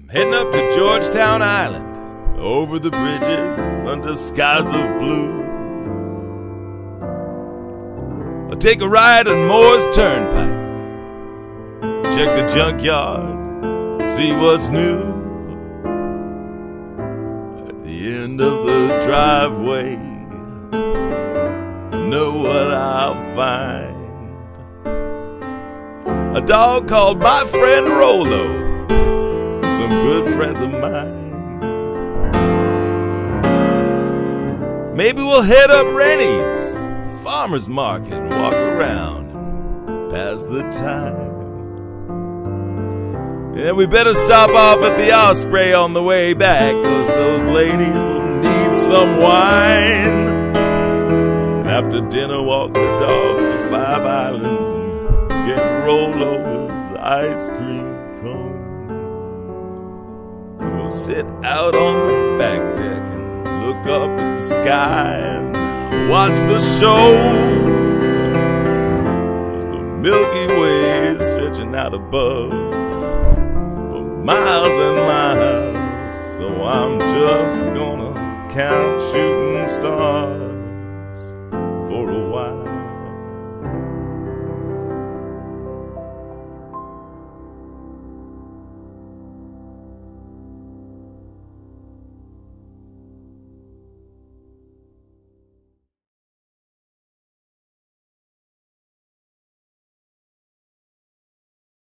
Heading up to Georgetown Island, over the bridges, under skies of blue. I'll take a ride on Moore's Turnpike, check the junkyard, see what's new. At the end of the driveway, I know what I'll find. A dog called my friend Rolo, some good friends of mine. Maybe we'll head up Rennie's farmer's market and walk around and pass the time. And we better stop off at the Osprey on the way back, 'cause those ladies will need some wine. And after dinner walk the dogs to Five Islands and get Rolo's ice cream cone. We'll sit out on the back deck and look up at the sky and watch the show. As the Milky Way is stretching out above for miles and miles. So I'm just gonna count shooting stars